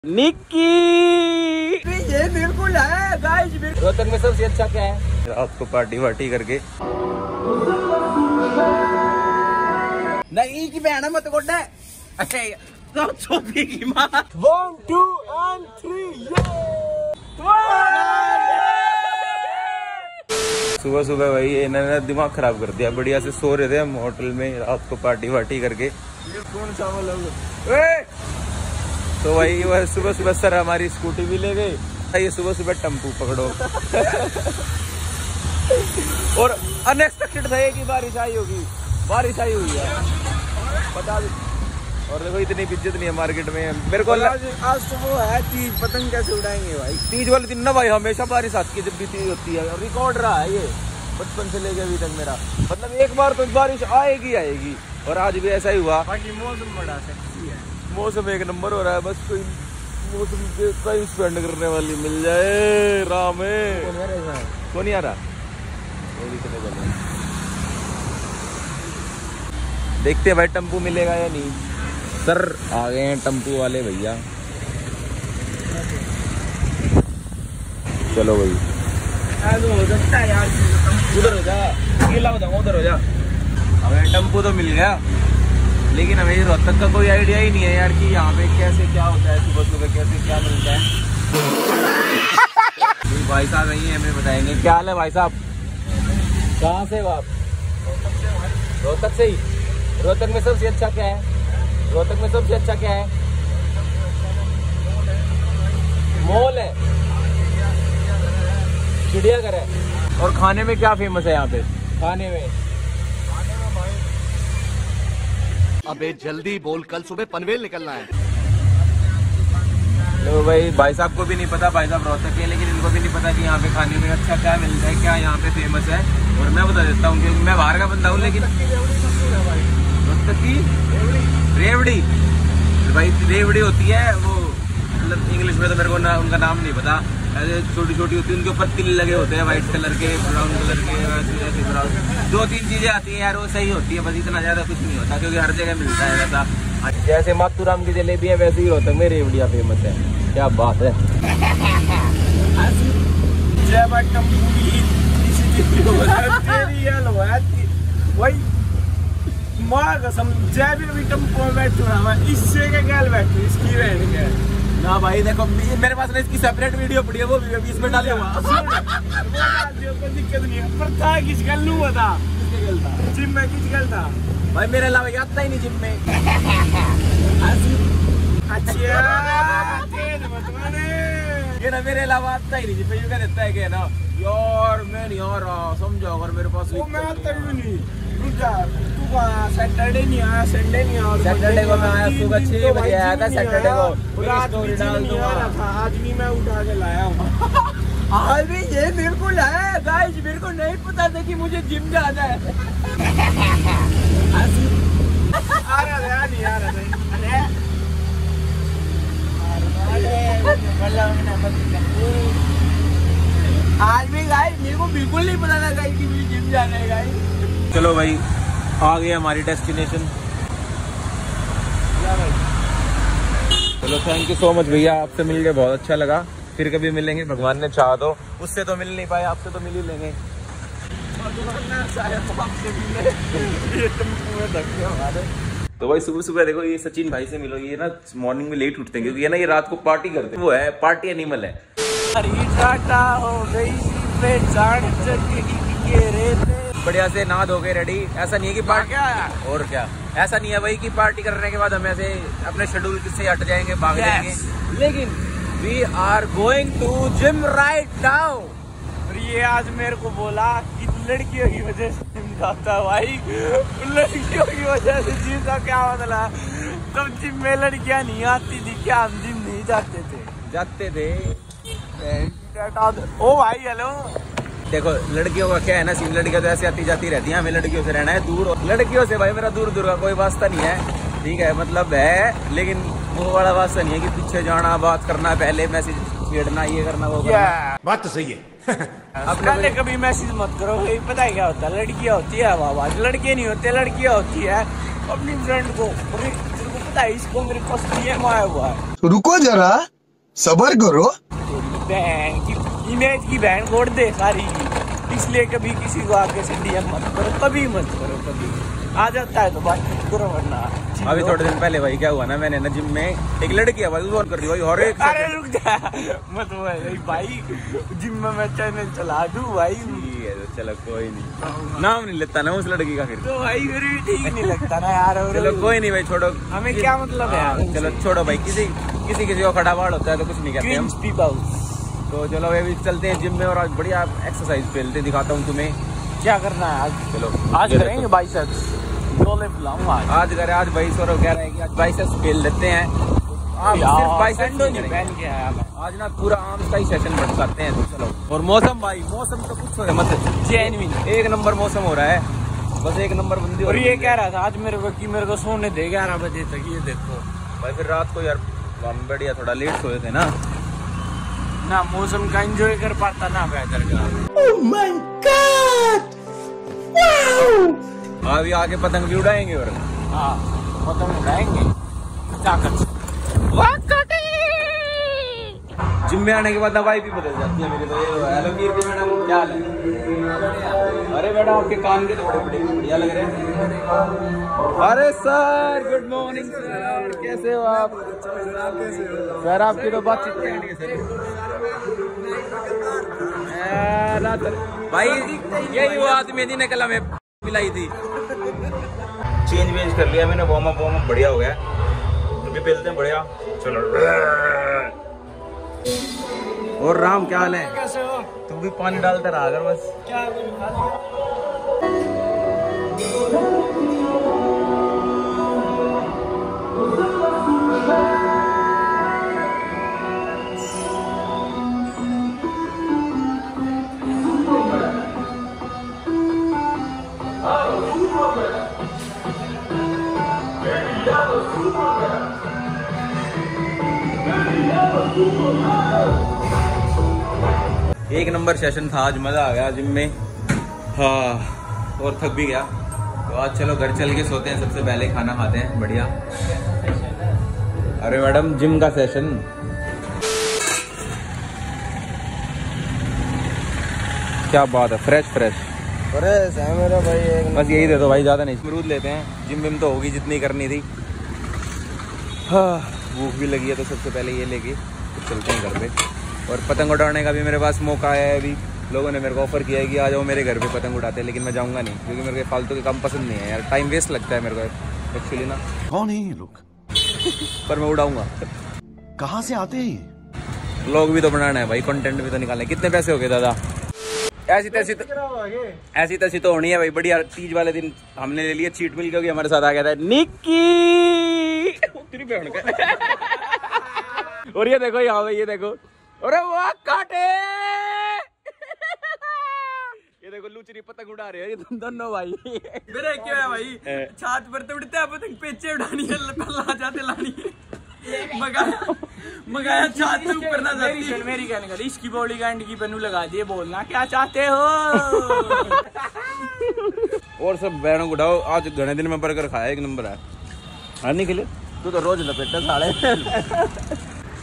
निक्की ये बिल्कुल है गाइस। रोहतक में सबसे अच्छा क्या है? रात को पार्टी वार्टी करके नहीं की बहन मत कोटा छोटी की माँ 1 2 and 3 सुबह सुबह भाई इन्होंने दिमाग खराब कर दिया। बढ़िया से सो रहे थे हम होटल में रात को पार्टी वार्टी करके। ये कौन सा तो वही वह सुबह सुबह सर हमारी स्कूटी भी ले गए। ये सुबह सुबह टेम्पू पकड़ो और अनएक्सपेक्टेड था कि बारिश आई होगी। बारिश आई हुई है बता दो। और देखो इतनी इज्जत नहीं है मार्केट में मेरे को। आज तो वो है तीज, पतंग कैसे उड़ाएंगे भाई? तीज वाले दिन ना भाई हमेशा बारिश आती है जब भी तीज होती है। रिकॉर्ड रहा है ये बचपन से लेके अभी तक मेरा। मतलब एक बार तो बारिश आएगी आएगी और आज भी ऐसा ही हुआ। बाकी मौसम बड़ा सेक्सी है, मौसम एक नंबर हो रहा है। बस कोई मौसम पे टाइम स्पेंड करने वाली मिल जाए राम में। कौन नहीं आ रहा? देखते हैं भाई टेम्पू मिलेगा या नहीं। सर आ गए हैं टेम्पू वाले भैया। चलो भाई हो सकता है यार, उधर हो जा, अकेला बताऊँ उधर हो जा। हमें टेम्पू तो मिल गया लेकिन हमें रोहतक का कोई आइडिया ही नहीं है यार कि यहाँ पे कैसे क्या होता है, सुबह सुबह कैसे क्या मिलता है। भाई साहब यही हमें बताएंगे। क्या हाल है भाई साहब? कहाँ से हो आप? रोहतक से ही। रोहतक में सबसे अच्छा क्या है? रोहतक में सबसे अच्छा क्या है? मॉल है, चिड़ियाघर है। और खाने में क्या फेमस है यहाँ पे? खाने में अबे जल्दी बोल, कल सुबह पनवेल निकलना है। लो भाई साहब को भी नहीं पता। भाई साहब रोहतक के, लेकिन इनको भी नहीं पता कि यहाँ पे खाने में अच्छा क्या मिलता है, क्या यहाँ पे फेमस है। और मैं बता देता हूँ क्योंकि मैं बाहर का बंदा हूँ। लेकिन रोहतक की रेवड़ी भाई, रेवड़ी होती है वो, मतलब इंग्लिश में तो मेरे को उनका नाम नहीं पता। छोटी छोटी होती है, उनके ऊपर तिल लगे होते हैं वाइट कलर के, ब्राउन कलर के, ऐसे ब्राउन 2-3 चीजें आती हैं यार, वो सही होती है। बस इतना ज्यादा कुछ नहीं होता क्योंकि हर जगह मिलता है वैसा। जैसे माथुराम की जलेबी है वैसे ही रोहतक में रेवड़िया फेमस है। क्या बात है। माँ कसम जय भी टेम्पो में बैठू ना, इससे क्या गैल बैठू इसकी बहन के ना भाई। देखो मेरे पास ना इसकी सेपरेट वीडियो पड़ी है, वो भी अभी इसमें डालूंगा। कोई दिक्कत नहीं है। पर था किस गल लूँ बता, जिम में किस गल था भाई? मेरे अलावा आता ही नहीं जिम में। अच्छा ये ना मेरे अलावा आता ही नहीं जिम में। ये क्या देता है क्या ना यार, मैं नहीं आ रहा समझो। अगर मेरे पास मैं आता भी नहीं। सैटरडे नहीं आया, संडे नहीं आया। सैटरडे को मैं आया सुबह 6 बजे आया था। सैटरडे को रात में डाल दूंगा था। आज भी मैं उठा के लाया हूँ। आज भी ये बिल्कुल है गाइस, मेरे को नहीं पता था कि मुझे जिम जाना है। आ रहा नहीं आ रहा आज भी गाइस मेरे को बिल्कुल नहीं पता था गाइस कि मुझे जिम जाना है गाइस। चलो भाई आ गए हमारी डेस्टिनेशन। चलो थैंक यू सो मच भैया, आपसे मिल के बहुत अच्छा लगा। फिर कभी मिलेंगे भगवान ने चाहा तो। उससे तो मिल नहीं पाए, आपसे तो मिल ही लेंगे। तो भाई सुबह सुबह देखो ये सचिन भाई से मिलो। ये ना मॉर्निंग में लेट उठते हैं क्योंकि ये ना ये रात को पार्टी करते हैं। वो है पार्टी एनिमल है। बढ़िया से नहा धो के रेडी। ऐसा नहीं है कि पार्टी और क्या, ऐसा नहीं है भाई कि पार्टी करने के बाद हम ऐसे अपने शेड्यूल से हट जाएंगे, भाग जाएंगे। लेकिन we are going to gym right now. और ये आज मेरे को बोला कि लड़कियों की वजह से जिम जाता है भाई। लड़कियों की वजह से जिम का क्या मतलब? तब जिम में लड़कियां नहीं आती थी क्या? हम जिम नहीं जाते थे। ओ भाई हेलो। देखो लड़कियों का क्या है ना, सिर्फ लड़कियां तो ऐसे आती जाती रहती हैं। हमें लड़कियों से रहना है दूर। लड़कियों से भाई मेरा दूर दूर का कोई वास्ता नहीं है, ठीक है? मतलब है लेकिन वो बड़ा वास्ता नहीं है कि पीछे जाना, बात करना, पहले मैसेज छेड़ना, ये करना वो करना। बात तो सही है। अब पहले कभी मैसेज मत करो। पता है क्या होता है? लड़कियां होती है आवाज, लड़के नहीं होते। लड़कियां होती है अपनी फ्रेंड को पता है इसको मेरे पास DM आया हुआ है। रुको जरा, सबर करो। बहन की इमेज की बहन कोड दे सारी की, इसलिए कभी किसी को आके से डीएम मत करो, कभी मत करो, कभी आ जाता है तो बात करो, वरना अभी थोड़े दिन पहले भाई क्या हुआ ना, मैंने ना जिम में एक लड़की है भाई वो कर रही भाई और एक अरे रुक जा मत भाई, जिम में मैं चैनल चला दूं भाई। चलो कोई नहीं, नाम नहीं लेता ना उस लड़की का, फिर तो भाई फिर भी ठीक नहीं लगता ना यार। चलो कोई नहीं भाई, छोड़ो, हमें क्या मतलब है यार। चलो छोड़ो भाई, किसी को खड़ा बाढ़ होता है तो कुछ नहीं कहते हम। तो चलो अभी चलते हैं जिम में और आज बढ़िया एक्सरसाइज खेलते दिखाता हूँ तुम्हें क्या करना है आज। चलो आज करेंगे बाइसेप्स, आज करें, आज भाई सौरभ कह रहे हैं कि आज बाइसेप्स खेल लेते हैं। सिर्फ बाइसेप्स नहीं पहन के आया मैं आज ना, पूरा आर्म्स का ही सेशन बढ़ाते हैं। तो चलो, और मौसम भाई, मौसम तो कुछ हो मत, जेन्युइन एक नंबर मौसम हो रहा है, बस एक नंबर बंदी। और ये कह रहा था आज मेरे को सोने दे 11 बजे तक, ये देखो भाई फिर रात को यार हम बढ़िया थोड़ा लेट सोए थे ना मौसम का एंजॉय कर पाता ना वेदर का। Oh my God, wow. अभी आगे पतंग भी उड़ाएंगे और हाँ पतंग उड़ाएंगे ताकत। जिम में आने के बाद दवाई भी बदल जाती है मेरी। तो ये हेलो कीर्ति मैडम, क्या हाल है? अरे मैडम आपके कान के तो बड़े बढ़िया लग रहे हैं। अरे सर गुड मॉर्निंग सर, कैसे हो आप? सर आपकी तो बातचीत नहीं है सर। भाई यही वो आदमी थी, कल हमें मिलाई थी। चेंज वेंज कर लिया मैंने, वार्म अप बढ़िया हो गया, अभी पेलते हैं बढ़िया। चलो। और राम क्या हाल है? कैसे हो? तुम भी पानी डालते रहा अगर बस। क्या एक नंबर सेशन था आज, मजा आ गया जिम में। हाँ और थक भी गया, तो आज चलो घर चल के सोते हैं, सबसे पहले खाना खाते हैं बढ़िया। अरे मैडम जिम का सेशन क्या बात है, फ्रेश फ्रेश है मेरा भाई। बस यही दे दो भाई, ज्यादा नहीं। अमरूद लेते हैं, जिम विम तो होगी जितनी करनी थी। हाँ भूख भी लगी है, तो सबसे पहले ये लेके तो चलते हैं घर पे। और पतंग उड़ाने का भी मेरे पास मौका है। अभी लोगों ने मेरे को ऑफर किया है कि आ जाओ मेरे घर पे पतंग उड़ाते हैं, लेकिन मैं जाऊंगा नहीं, क्योंकि मेरे को फालतू के काम पसंद नहीं है यार, टाइम वेस्ट लगता है मेरे को एक्चुअली ना। कौन है ये लोग? पर मैं उड़ाऊंगा। कहाँ से आते हैं? लोग भी तो बनाना है भाई, कंटेंट भी तो निकालना है। कितने पैसे हो गए दादा? ऐसी तैसी तो होनी है भाई। बढ़िया तीज वाले दिन हमने ले लिया चीट मिल, क्योंकि हमारे साथ आ गया था निक्की। और ये देखो यहाँ पे, ये देखो, अरे वाह काटे। ये देखो लुचरी पतंग उड़ा रहे हो ये तुम दोनों भाई। मेरे क्या है भाई, छात पर तो उड़ते हैं पतंग, पेचे उड़ानी है, पल्ला जाते लानी है, मगाया छात से ऊपर ना जाती। मेरी कहने का इसकी बॉडी गार्ड की पन्नू लगा दिए, बोलना क्या चाहते हो। और सब बहनों को उठाओ, आज घने दिन में बर्गर खाया, एक नंबर है। खाने के लिए तू तो रोज लपेटता साले।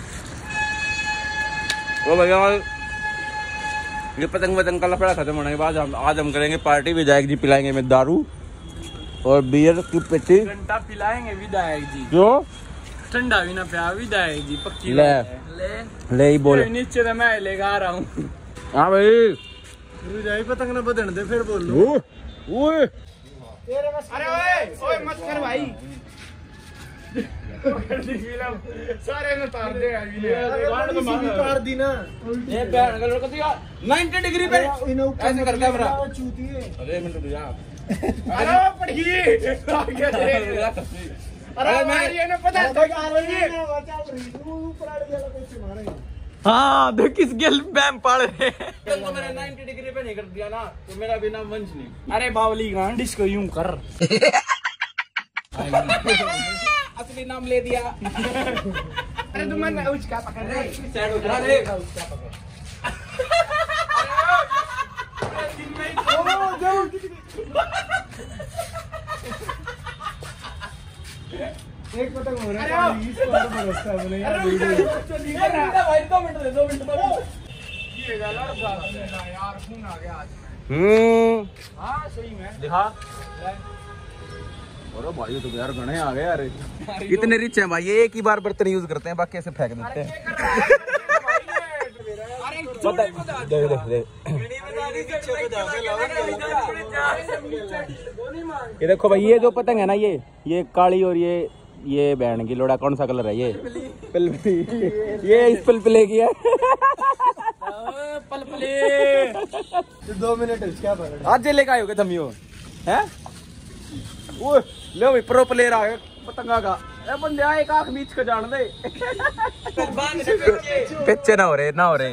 वो भैया ये पतंग का लफड़ा खत्म होने के बाद आज हम करेंगे पार्टी। विधायक जी पिलाएंगे में दारू और बियर की पेटी। घंटा पिलाएंगे विधायक जी, जो ठंडा भी ना पिया विधायक जी, पक्की ले ही बोले। नीचे तो मैं लेगा आ रहा हूँ। हाँ भाई पतंग ना बदन दे, फिर बोल लो। अरे ओए मत कर भाई। सारे ने तार दे तार दी ना, ये बैठ गल रख दिया 90 डिग्री पे ऐसे कर कैमरा। अरे मिनट रुक जा। अरे पड़ी क्या तेरे। अरे मैं ये ना पता है हाँ देख किस गेल बैम पड़ रहे। तो मैंने 90 डिग्री पे नहीं कर दिया ना, तो मेरा बिना मंच नहीं। अरे बावली गांड इसको यूं कर। असली नाम ले दिया। अरे तुम मैं उसका पकड़ रहे साइड उधर रे। एक पतंग हो रहा है इसको और बरसता है मैंने यार भाई 2 मिनट दे 2 मिनट ये गलत बात है यार फोन आ गया आज में हां सही में दिखा। अरे भाई ये तो यार घने आ गए यार, इतने रिच हैं भाई, ये एक ही बार बर्तन यूज करते हैं, बाकी ऐसे फेंक देते हैं। ये देखो भाई, ये जो पतंग है ना, ये काली और ये बैंड की लोड़ा, कौन सा कलर है ये? पलपली। ये इस पलपले की है। पलपले 2 मिनट है क्या पकड़ आज लेके आए हो तुम यो हैं? ओए ले भाई, प्रो प्लेयर आ गया पतंगा का। ए बंदे आ, एक आंख बीच के जान दे। पिछे ना हो रहे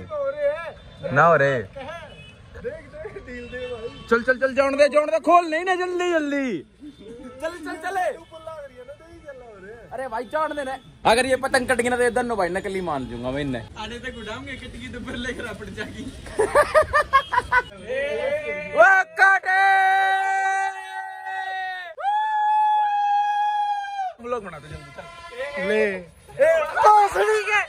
चल चल चल, जान दे खोल नहीं ना, जल्दी चले। अरे भाई जान दे ना, अगर ये पतंग कट गई ना तो ये दोनों भाई नकली मान दूंगा मैं इन्हें। आने तक उड़ाऊंगे, कट गई तो फिर लेकर अपट जागी। वो काटे व्लॉग बना दो जल्दी, चल ले सुनी के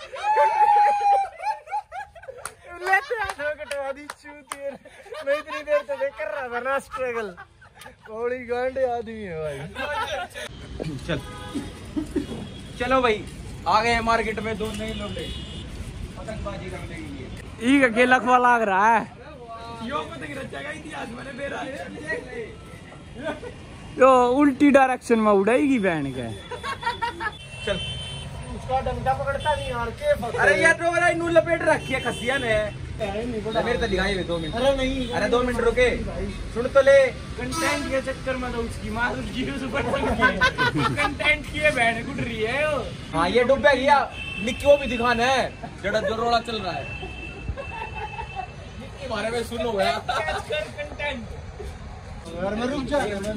लेते आ कटवा दी चूती। मैं इतनी देर से देख कर रहा था ना स्ट्रगल, कोड़ी गांडे आदमी है भाई। चलो भाई, आ गए मार्केट में 2 नए लोटे पतंगबाजी करने के लिए। ई अकेला खवा लग रहा है यो पतंग रचेगा इतिहास मैंने मेरा है। तो उल्टी डायरेक्शन में उड़ाएगी बहन के। चल उसका डंडा पकड़ता नहीं यार के अरे यार तो मेरा इन्होंने लपेट रखी है खसिया ने। मेरे तो दिखाई दे 2 मिनट। अरे नहीं, अरे 2 मिनट रुके, सुन तो ले। कंटेंट के चक्कर में तो उसकी मां उसकी कंटेंट की बहन गुड रही है वो। हाँ ये डूबे गया, निक्की वो भी दिखाना है जड़ा जो रोड़ा चल रहा है। निक्की बारे में सुनो गया कंटेंट यार, मैं रुक जा।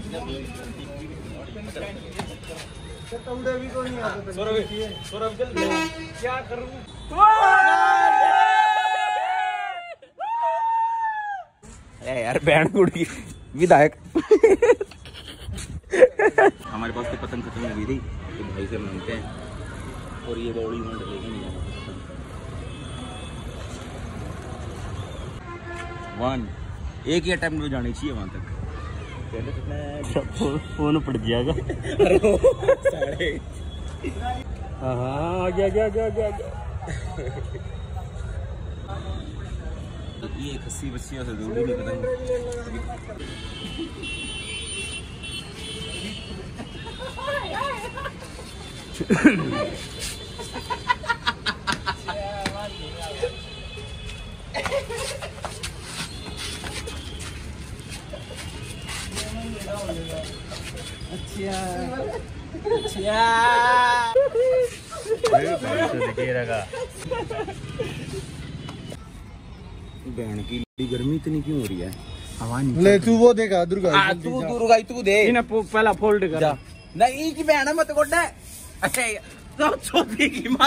उड़े भी तो नहीं आते। सौरभ जल्दी क्या करूं? अरे यार बैंड उड़ गई विधायक। हमारे पास तो पतंग खत्म हो गई थी, तो भाई से मांगते हैं, और ये बॉडी में डलेगी नहीं। 1 एक ही अटेम्प्ट में जानी चाहिए वहां तक। फोन पड़ जाएगा। हाँ गया। ये खस्सी बच्चियों से दूर ही नहीं पतंग। बहन की गर्मी इतनी क्यों हो रही है? हवा नहीं। ले तू वो देखा दुर्गा, तू दे पहला फोल्ड कर। नहीं की बहन है मत गोड्डे। अच्छा तो छोटी की माँ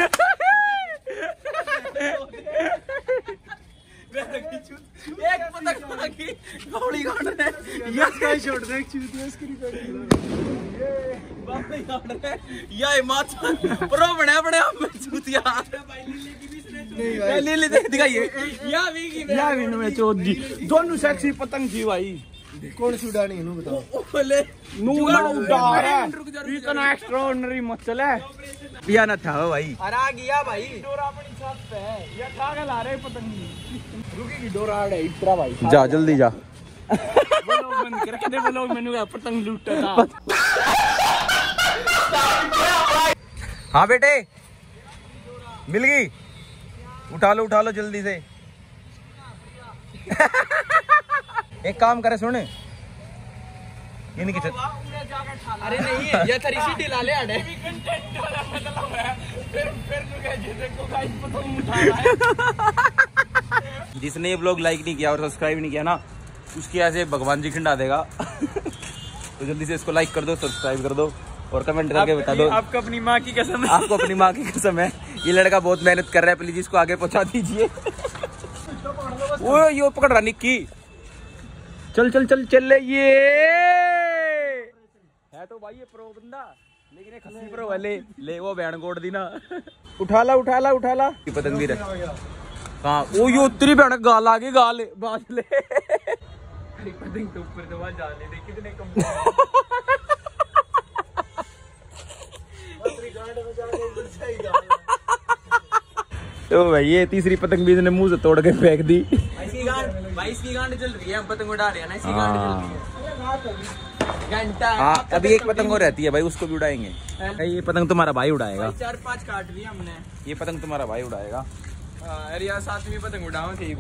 एक पतंग मांगी गौड़ी गाड़ रहे ये स्काई शॉट देख चूतिया इसकी रिकॉर्डिंग ये बाप रे गाड़ रहे ये माचा प्रो बने बने हम चूतिया नहीं भाई लीली देख दिखाइए या भी में चौधरी दोनों सेक्सी पतंग थी भाई। कौन सी उड़ानी है बताओ? ओले नूला उड़ा इतना एक्स्ट्राऑर्डिनरी मत चले पिया ना था भाई। अरे आ गया भाई, डोरा अपनी छत पे है, ये कागल आ रहे पतंग रुकेगी, डोरा आ रहा है इतना भाई। जा जल्दी जा, बोलो बंद कर के बोलो मैंने का पतंग लूटा था। हाँ बेटे मिल गई, उठा लो जल्दी से। एक काम करे सुन, इनकी अरे नहीं ये थरी सी ढिला ले आड़े कंटेंट वाला मतलब है, फिर नु देखो गाइस पतंग उठा रहा है। जिसने ये व्लॉग लाइक नहीं किया और सब्सक्राइब नहीं किया ना, उसकी ऐसे भगवान जी खिंडा देगा। तो जल्दी से इसको लाइक कर दो, सब्सक्राइब कर दो और कमेंट करके बता दो। आपको अपनी माँ की कसम है, आपको अपनी माँ की कसम है, ये लड़का बहुत मेहनत कर रहा है, प्लीज इसको आगे पहुंचा दीजिए। वो ये पकड़ रहा निक्की, चल ये है तो भाई ये प्रो बंदा। लेकिन एक खस्सी पर वाले ले वो बैंड कोड दी ना। उठा ला पतंग भी रहे हाँ वो ये उत्तरी बैंड गाल आ गई गाल बाज ले पतंग तो ऊपर तो जा ले दे कितने कम तो भाई ये तीसरी पतंग भी इसने मुंह से तोड़ के फेंक दी। इसकी गांड चल रही है हम पतंग उड़ा रहे हैं ना इसकी गांड चल रही है घंटा। हाँ अभी एक पतंग और रहती है भाई उसको भी उड़ाएंगे। ये पतंग तुम्हारा भाई उड़ाएगा 4-5 काट लिया हमने। ये पतंग तुम्हारा भाई उड़ाएगा। अरे यार 7वीं पतंग उड़ाओ ठीक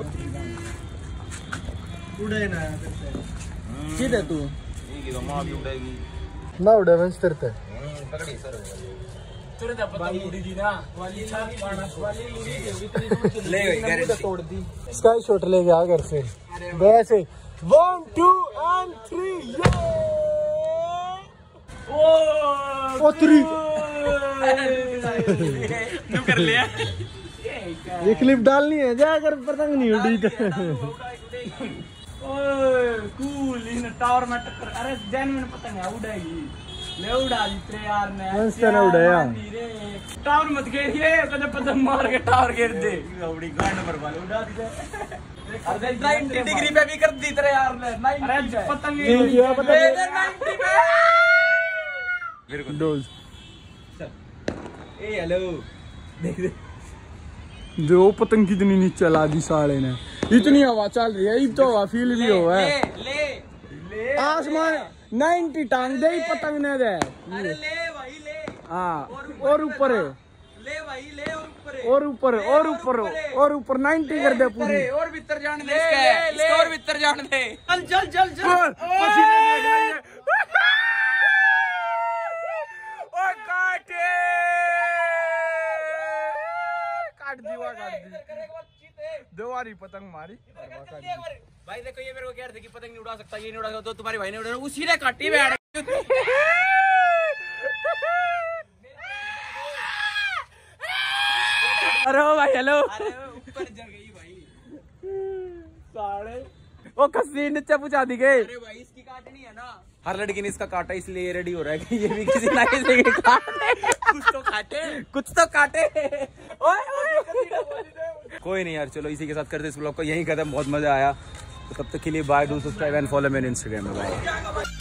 उड़े ना सीधे तू तो मां भी उड़ाएगी ना उड़े वंश तरते पकड़ी सर तुरंत पतंग उड़ी थी ना वाली वाली उड़ी थी इतनी दूर चली ले गई गारंटी तोड़ दी। स्काई शॉट ले गया घर से वैसे 1 2 and 3 ओ 3 तू कर लिया ये क्लिप डालनी है जा अगर पतंग नहीं उड़ी तो ओए कूल इन टावर में टक्कर। अरे जेन्युइन पतंग है उड़ेगी ले उड़ा दी तेरे यार ने मस्त ना उड़ाया टावर मत घेरिए कदे पतंग मार के टावर घेर दे उड़ी गांड पर वाले उड़ा दी। अरे 90 डिग्री पे भी कर दी तेरे यार ने। अरे पतंग 90 पे बिल्कुल डोज ए हेलो देख दे जो पतंग कितनी नीचे ला दी साले ने इतनी हवा चल रही है तो हवा फील भी हो है ले आसमान 90 टांग दे पतंग ने दे। अरे ले भाई ले हाँ और ऊपर है ले भाई ले और ऊपर 90 कर दे पूरी और भीतर जाने दे इसका और भीतर जाने दे चल पसीने देख रही है काट दी देवारी पतंग मारी भाई देखो ये मेरे को कह रहे थे कि पतंग नहीं उड़ा सकता ये नहीं उड़ा सकता तो तुम्हारे भाई ने उड़ा उसी ने काटी बैठ अरे भाई हेलो ऊपर जल गई भाई साले वो खस्सी नीचे पहुंचा दी गई। अरे भाई इसकी काटनी है ना हर लड़की ने इसका काटा इसलिए ये रेडी हो रहा है कि ये भी किसी ना किसी के काटे कुछ तो काटे ओए कोई नहीं यार चलो इसी के साथ करते इस ब्लॉग को यहीं खत्म। बहुत मजा आया तो तब तक के लिए bye do subscribe and follow मेरे इंस्टाग्राम में बाय।